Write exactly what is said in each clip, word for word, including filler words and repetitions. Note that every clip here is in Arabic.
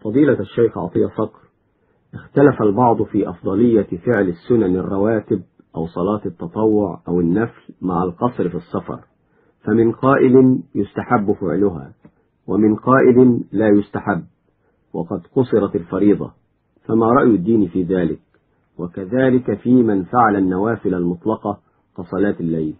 فضيلة الشيخ عطية صقر، اختلف البعض في أفضلية فعل السنن الرواتب أو صلاة التطوع أو النفل مع القصر في السفر، فمن قائل يستحب فعلها ومن قائل لا يستحب وقد قصرت الفريضة، فما رأي الدين في ذلك؟ وكذلك في من فعل النوافل المطلقة كصلاة الليل.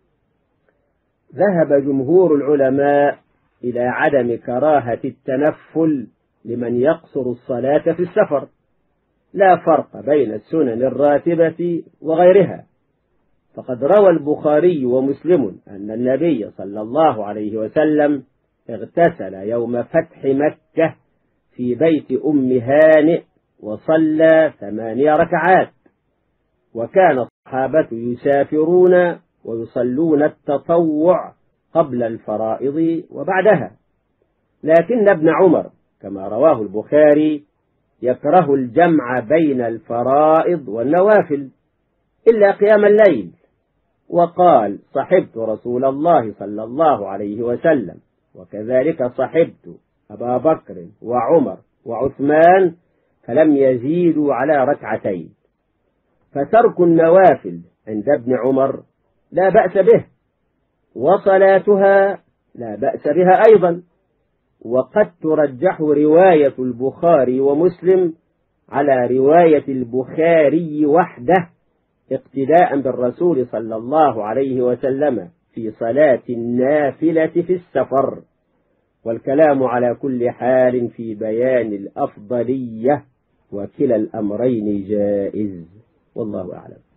ذهب جمهور العلماء إلى عدم كراهة التنفل لمن يقصر الصلاة في السفر، لا فرق بين السنن الراتبة وغيرها، فقد روى البخاري ومسلم أن النبي صلى الله عليه وسلم اغتسل يوم فتح مكة في بيت أم هانئ وصلى ثماني ركعات، وكان الصحابة يسافرون ويصلون التطوع قبل الفرائض وبعدها، لكن ابن عمر كما رواه البخاري يكره الجمع بين الفرائض والنوافل إلا قيام الليل، وقال: صحبت رسول الله صلى الله عليه وسلم وكذلك صحبت أبا بكر وعمر وعثمان فلم يزيدوا على ركعتين. فترك النوافل عند ابن عمر لا بأس به، وصلاتها لا بأس بها أيضا، وقد ترجح رواية البخاري ومسلم على رواية البخاري وحده اقتداء بالرسول صلى الله عليه وسلم في صلاة النافلة في السفر، والكلام على كل حال في بيان الأفضلية، وكلا الأمرين جائز، والله أعلم.